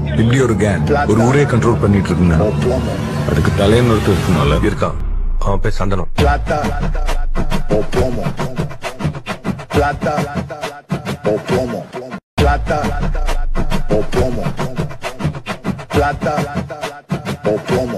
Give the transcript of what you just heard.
இப்படி ஒரு கேங் ஒரு ஊரே கண்ட்ரோல் பண்ணிட்டு இருக்குன்னா அதுக்கு தலைன்னு ஒருத்தர் இருக்கணும்ல. இருக்கான். அவன் பேர் சந்தனம். Plata o plomo. Plata o plomo. Plata o plomo. Plata o plomo.